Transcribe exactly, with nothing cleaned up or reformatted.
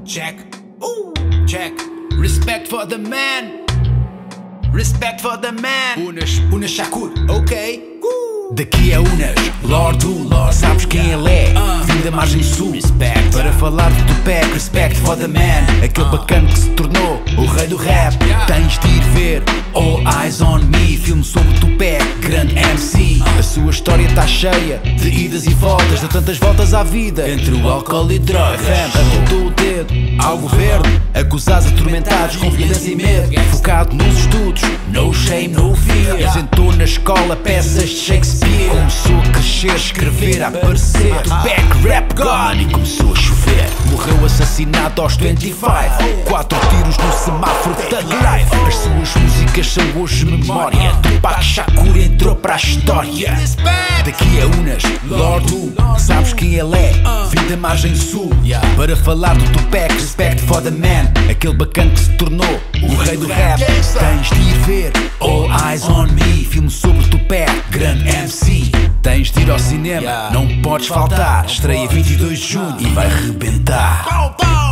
Check, ooh, check. Respect for the man. Respect for the man. Unas, Unas Shakur, ok. Uh. Daqui é Unas, Lord do Lord, sabes quem ele é? Uh. Vim da margem sul, respect. Para falar de Tupac, respect for the man. Aquele uh. bacana que se tornou o rei do rap. Yeah. Tens de ir ver All Eyes on Me, filme sobre Tupac, grande M C. uh. A sua história tá cheia de idas e voltas, de tantas voltas à vida, entre o álcool e drogas. Apontou o dedo ao governo, acusados, atormentados, com violência e medo. Focado nos estudos, no shame, no fear. Apresentou na escola peças de Shakespeare. Começou a crescer, escrever, a aparecer. Tupac, rap god, e começou a chover. Morreu assassinado aos vinte e cinco. Quatro tiros no semáforo Thug Life. As suas músicas são hoje memória. Tupac Shakur entrou para a história. Daqui é Unas, Lord U, sabes quem ele é? Vim da margem sul, para falar do Tupac, respect for the man. Aquele bacana que se tornou o rei do rap. Tens de ir ver All Eyes on Me, filme sobre Tupac, grande M C. Tens de ir ao cinema, não podes faltar. Estreia vinte e dois de junho e vai rebentar.